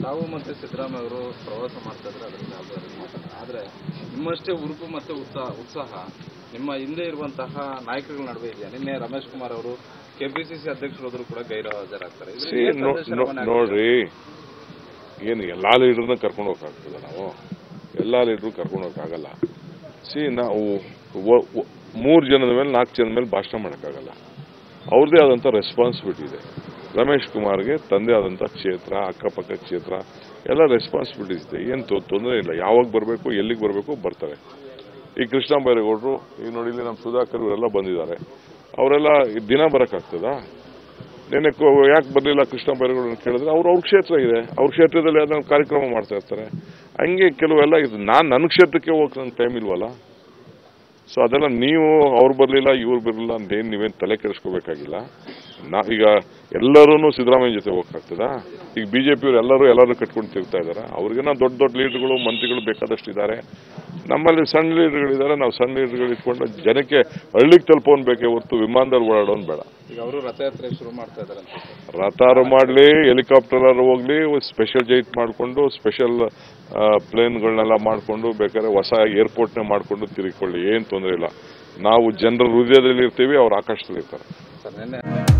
ತಾವು ಮತ್ತೆ ಸಿದ್ದರಾಮಯ್ಯ ಅವರು ಪ್ರವಾಸ ಮಾಡ್ತಾ ಇದ್ರೆ ಅದರಲ್ಲಿ ಆದರೆ ನಿಮ್ಮಷ್ಟೇ ಉರುಪು ಮತ್ತೆ ಉತ್ಸಾಹ ನಿಮ್ಮ ಹಿಂದೆ ಇರುವಂತಹ ನಾಯಕರುಗಳ ನಡುವೆ ಇದೆಯಾ? ನಿನ್ನೆ ರಮೇಶ್ ಕುಮಾರ್ ಅವರು ಕೆಪಿಸಿಸಿ ಅಧ್ಯಕ್ಷರಾದರೂ ಕೂಡ ಗೈರು ಹಾಜರಾಗ್ತಾರೆ. ನೋಡ್ರಿ, ಏನು ಎಲ್ಲಾ ಲೀಡರ್ನ ಕರ್ಕೊಂಡು ಹೋಗಕ್ಕಾಗ್ತದೆ? ನಾವು ಎಲ್ಲಾ ಲೀಡರ್ ಕರ್ಕೊಂಡು ಹೋಗಕ್ಕಾಗಲ್ಲ. ನಾವು 3 ಜನದ ಮೇಲೆ 4 ಜನದ ಮೇಲೆ ಭಾಷಣ ಮಾಡೋಕ್ಕಾಗಲ್ಲ. ಅವ್ರದೇ ಆದಂಥ ರೆಸ್ಪಾನ್ಸಿಬಿಲಿಟಿ ಇದೆ. ರಮೇಶ್ ಕುಮಾರ್ಗೆ ತಂದೆ ಆದಂಥ ಕ್ಷೇತ್ರ, ಅಕ್ಕಪಕ್ಕ ಕ್ಷೇತ್ರ ಎಲ್ಲ ರೆಸ್ಪಾನ್ಸಿಬಿಲಿಟೀಸ್ ಇದೆ. ಏನು ತೊಂದರೆ ಇಲ್ಲ. ಯಾವಾಗ ಬರಬೇಕು, ಎಲ್ಲಿಗೆ ಬರಬೇಕು ಬರ್ತಾರೆ. ಈ ಕೃಷ್ಣ ಬೈರೇಗೌಡರು, ಈಗ ನೋಡಿ ಇಲ್ಲಿ ನಮ್ಮ ಸುಧಾಕರ್ ಇವರೆಲ್ಲ ಬಂದಿದ್ದಾರೆ. ಅವರೆಲ್ಲ ದಿನ ಬರೋಕ್ಕಾಗ್ತದಾ? ನೆನ್ನೆ ಯಾಕೆ ಬರಲಿಲ್ಲ ಕೃಷ್ಣ ಬೈರೇಗೌಡರು ಕೇಳಿದ್ರೆ ಅವ್ರ ಕ್ಷೇತ್ರ ಇದೆ, ಅವ್ರ ಕ್ಷೇತ್ರದಲ್ಲಿ ಅದನ್ನ ಕಾರ್ಯಕ್ರಮ ಮಾಡ್ತಾ ಇರ್ತಾರೆ. ಹಂಗೆ ಕೆಲವೆಲ್ಲ ಇದು. ನನ್ನ ಕ್ಷೇತ್ರಕ್ಕೆ ಹೋಗಕ್ಕೆ ನಂಗೆ ಟೈಮ್ ಇಲ್ವಲ್ಲ. ಸೊ ಅದೆಲ್ಲ ನೀವು ಅವ್ರು ಬರಲಿಲ್ಲ ಇವ್ರು ಬರಲಿಲ್ಲ ಅಂತೇನು ನೀವೇನು ತಲೆ ಕೆಡಿಸ್ಕೋಬೇಕಾಗಿಲ್ಲ. ಈಗ ಎಲ್ಲರೂ ಸಿದ್ದರಾಮಯ್ಯ ಜೊತೆ ಹೋಗಕ್ಕಾಗ್ತದಾ? ಈಗ ಬಿಜೆಪಿಯವರು ಎಲ್ಲರೂ ಕಟ್ಕೊಂಡು ತಿರ್ತಾ ಇದ್ದಾರೆ. ಅವ್ರಿಗೇನೋ ದೊಡ್ಡ ಲೀಡರ್ಗಳು ಮಂತ್ರಿಗಳು ಬೇಕಾದಷ್ಟು ಇದ್ದಾರೆ. ನಮ್ಮಲ್ಲಿ ಸಣ್ಣ ಲೀಡರ್ಗಳಿದ್ದಾರೆ. ನಾವು ಸಣ್ಣ ಲೀಡರ್ಗಳು ಇಟ್ಕೊಂಡು ಜನಕ್ಕೆ ಹಳ್ಳಿಗೆ ತಲುಪೋನ್ ಬೇಕೇ ಹೊರತು ವಿಮಾನದಲ್ಲಿ ಓಡಾಡೋನ್ ಬೇಡ. ಈಗ ಅವರು ರಥಯಾತ್ರೆ ಶುರು ಮಾಡ್ತಾ ಇದ್ದಾರೆ. ರಥಾರು ಮಾಡಲಿ, ಹೆಲಿಕಾಪ್ಟರ್ ಹೋಗ್ಲಿ, ಸ್ಪೆಷಲ್ ಜೈಟ್ ಮಾಡಿಕೊಂಡು ಸ್ಪೆಷಲ್ ಪ್ಲೇನ್ಗಳನ್ನೆಲ್ಲ ಮಾಡಿಕೊಂಡು ಬೇಕಾದ್ರೆ ಹೊಸ ಏರ್ಪೋರ್ಟ್ನೇ ಮಾಡಿಕೊಂಡು ತಿರುಗಿಕೊಳ್ಳಿ, ಏನು ತೊಂದರೆ ಇಲ್ಲ. ನಾವು ಜನರ ಹೃದಯದಲ್ಲಿ ಇರ್ತೀವಿ, ಅವ್ರು ಆಕಾಶದಲ್ಲಿ ಇರ್ತಾರೆ.